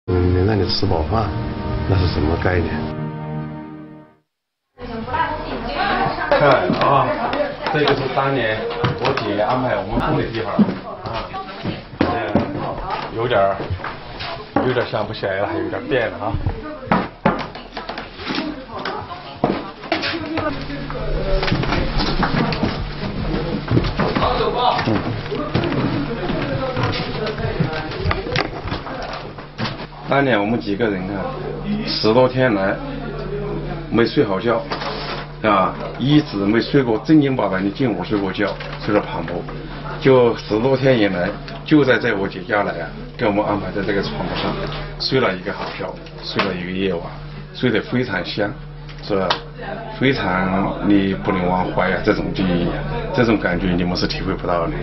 能让你吃饱饭，那是什么概念？看啊，这就是当年我姐安排我们住的地方啊，有点想不起来了，还有点变了啊。当年我们几个人啊，10多天来没睡好觉，啊，一直没睡过正经八百的进屋睡过觉，睡到旁铺。就10多天以来，就在我姐家来啊，给我们安排在这个床上睡了一个好觉，睡了一个夜晚，睡得非常香，是吧？非常你不能忘怀啊！这种记忆，这种感觉你们是体会不到的。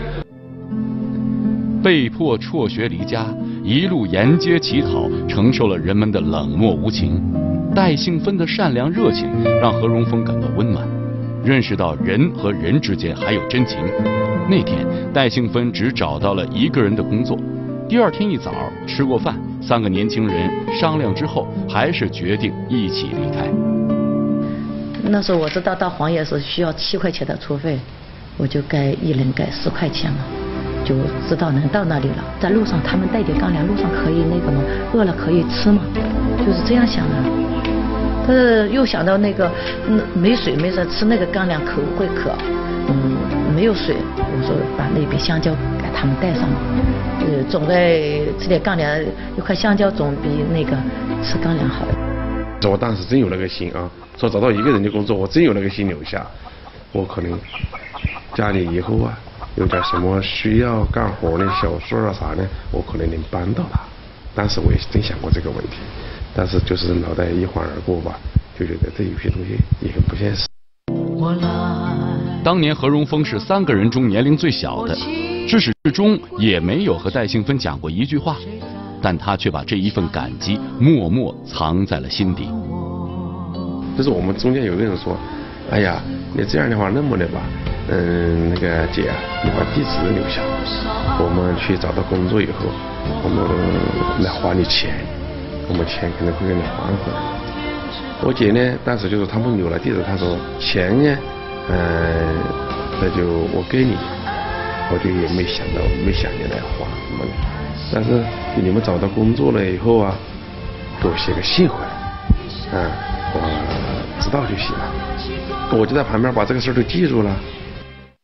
被迫辍学离家，一路沿街乞讨，承受了人们的冷漠无情。戴杏芬的善良热情让何荣峰感到温暖，认识到人和人之间还有真情。那天，戴杏芬只找到了一个人的工作。第二天一早吃过饭，3个年轻人商量之后，还是决定一起离开。 那时候我知道到黄爷是需要7块钱的车费，我就一人给10块钱嘛。就知道能到那里了，在路上他们带点干粮，路上可以那个嘛，饿了可以吃嘛，就是这样想的。但是又想到那个没水没事吃那个干粮口会渴，没有水，我说把那杯香蕉给他们带上嘛，总该吃点干粮，一块香蕉总比那个吃干粮好。 我当时真有那个心啊，说找到一个人的工作，我真有那个心留下，我可能家里以后啊。有点什么需要干活的小事啊啥的，我可能能帮到他。当时我也真想过这个问题，但是就是脑袋一晃而过吧，就觉得这有些东西也很不现实。 当年何荣峰是3个人中年龄最小的，至始至终也没有和戴杏芬讲过一句话，但他却把这一份感激默默藏在了心底。 就是我们中间有一个人说，哎呀，你这样的话那么的吧。那个姐啊，你把地址留下，我们去找到工作以后，我们来还你钱，我们钱可能会给你还回来。我姐呢，当时就是他们留了地址，她说钱呢，那就我给你，我就也没想你来还什么的。但是你们找到工作了以后啊，给我写个信回来，我知道就行了。我就在旁边把这个事儿都记住了。